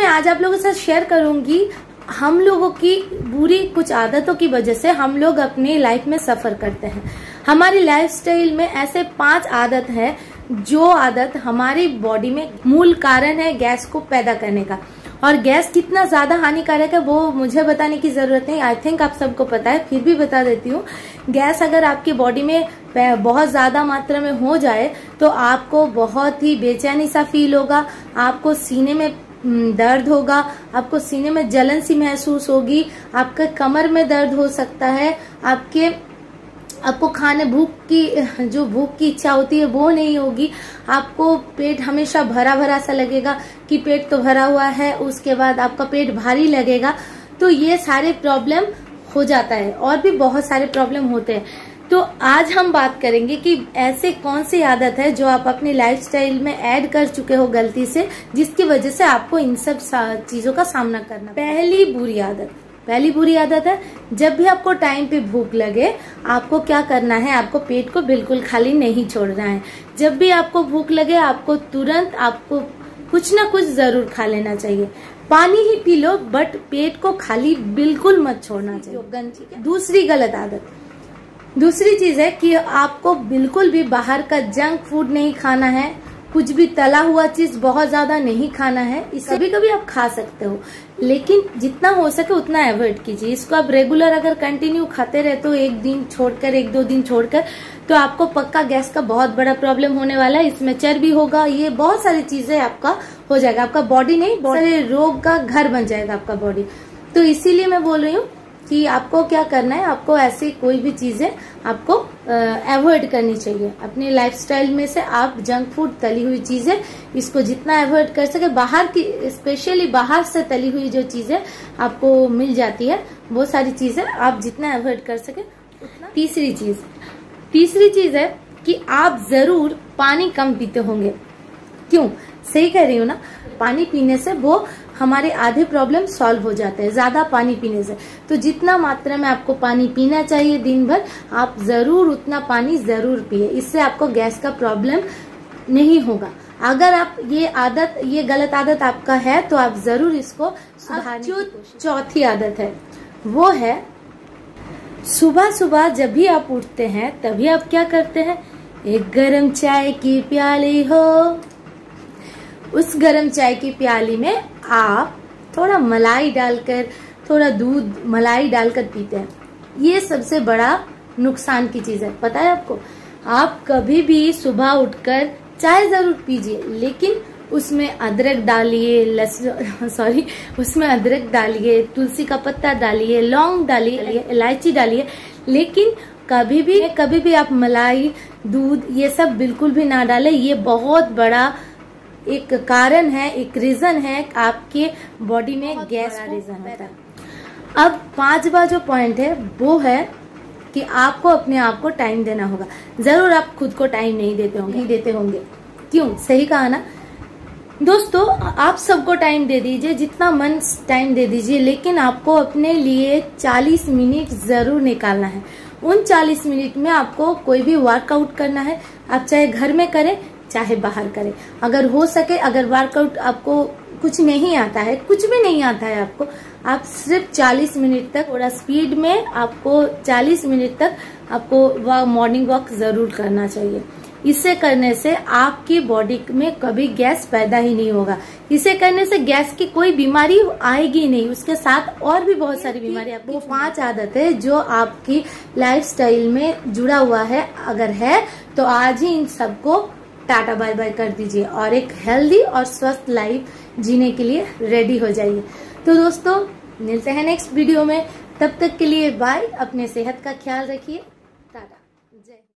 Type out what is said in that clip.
आज आप लोगों के साथ शेयर करूंगी हम लोगों की बुरी कुछ आदतों की वजह से हम लोग अपनी लाइफ में सफर करते हैं। हमारी लाइफस्टाइल में ऐसे 5 आदत है जो आदत हमारी बॉडी में मूल कारण है गैस को पैदा करने का। और गैस कितना ज्यादा हानिकारक है वो मुझे बताने की जरूरत नहीं, आई थिंक आप सबको पता है, फिर भी बता देती हूँ। गैस अगर आपकी बॉडी में बहुत ज्यादा मात्रा में हो जाए तो आपको बहुत ही बेचैनी सा फील होगा, आपको सीने में दर्द होगा, आपको सीने में जलन सी महसूस होगी, आपके कमर में दर्द हो सकता है, आपको खाने भूख की इच्छा होती है वो नहीं होगी, आपको पेट हमेशा भरा भरा सा लगेगा कि पेट तो भरा हुआ है, उसके बाद आपका पेट भारी लगेगा। तो ये सारे प्रॉब्लम हो जाता है और भी बहुत सारे प्रॉब्लम होते हैं। तो आज हम बात करेंगे कि ऐसे कौन सी आदत है जो आप अपनी लाइफस्टाइल में ऐड कर चुके हो गलती से, जिसकी वजह से आपको इन सब चीजों का सामना करना। पहली बुरी आदत है, जब भी आपको टाइम पे भूख लगे आपको क्या करना है, आपको पेट को बिल्कुल खाली नहीं छोड़ना है। जब भी आपको भूख लगे आपको तुरंत कुछ ना कुछ जरूर खा लेना चाहिए। पानी ही पी लो बट पेट को खाली बिल्कुल मत छोड़ना चाहिए। दूसरी चीज है कि आपको बिल्कुल भी बाहर का जंक फूड नहीं खाना है, कुछ भी तला हुआ चीज बहुत ज्यादा नहीं खाना है। कभी कभी आप खा सकते हो लेकिन जितना हो सके उतना अवॉइड कीजिए। इसको आप रेगुलर अगर कंटिन्यू खाते रहते हो एक दो दिन छोड़कर तो आपको पक्का गैस का बहुत बड़ा प्रॉब्लम होने वाला है। इसमें चर्बी होगा, ये बहुत सारी चीजें आपका हो जाएगा, आपका बॉडी नहीं बहुत सारे रोग का घर बन जाएगा आपका बॉडी। तो इसीलिए मैं बोल रही हूँ कि आपको क्या करना है, आपको ऐसी कोई भी चीजें आपको अवॉइड करनी चाहिए अपनी लाइफस्टाइल में से। आप जंक फूड, तली हुई चीजें, इसको जितना अवॉइड कर सके, बाहर की स्पेशली बाहर से तली हुई जो चीजें आपको मिल जाती है वो सारी चीजें आप जितना अवॉइड कर सके उतना। तीसरी चीज है कि आप जरूर पानी कम पीते होंगे। क्यों? सही कह रही हूँ ना, पानी पीने से वो हमारे आधे प्रॉब्लम सॉल्व हो जाते हैं ज्यादा पानी पीने से। तो जितना मात्रा में आपको पानी पीना चाहिए दिन भर, आप जरूर उतना पानी जरूर पिए, इससे आपको गैस का प्रॉब्लम नहीं होगा। अगर आप ये गलत आदत आपका है तो आप जरूर इसको सुधारने की कोशिश। चौथी आदत है वो है सुबह जब भी आप उठते हैं तभी आप क्या करते हैं, एक गरम चाय की प्याली हो, उस गरम चाय की प्याली में आप थोड़ा मलाई डालकर, थोड़ा दूध मलाई डालकर पीते हैं। ये सबसे बड़ा नुकसान की चीज है, पता है आपको। आप कभी भी सुबह उठकर चाय जरूर पीजिए लेकिन उसमें अदरक डालिए, तुलसी का पत्ता डालिए, लौंग डालिए, इलायची डालिए, लेकिन कभी भी आप मलाई, दूध ये सब बिल्कुल भी ना डालें। ये बहुत बड़ा एक कारण है, एक रीजन है आपके बॉडी में गैस का रीजन होता है। अब 5वां जो पॉइंट है वो है कि आपको अपने आप को टाइम देना होगा। जरूर आप खुद को टाइम नहीं देते होंगे। क्यों? सही कहा ना दोस्तों, आप सबको टाइम दे दीजिए, जितना मन टाइम दे दीजिए, लेकिन आपको अपने लिए 40 मिनट जरूर निकालना है। उन 40 मिनट में आपको कोई भी वर्कआउट करना है, आप चाहे घर में करें चाहे बाहर करें। अगर हो सके, अगर वर्कआउट आपको कुछ नहीं आता है, कुछ भी नहीं आता है आपको, आप सिर्फ 40 मिनट तक थोड़ा स्पीड में आपको 40 मिनट तक आपको मॉर्निंग वॉक जरूर करना चाहिए। इसे करने से आपकी बॉडी में कभी गैस पैदा ही नहीं होगा। इसे करने से गैस की कोई बीमारी आएगी नहीं, उसके साथ और भी बहुत सारी बीमारी। आपको 5 आदत है जो आपकी लाइफस्टाइल में जुड़ा हुआ है, अगर है तो आज ही इन सबको टाटा बाय बाय कर दीजिए और एक हेल्दी और स्वस्थ लाइफ जीने के लिए रेडी हो जाइए। तो दोस्तों मिलते हैं नेक्स्ट वीडियो में, तब तक के लिए बाय। अपने सेहत का ख्याल रखिए। टाटा। जय।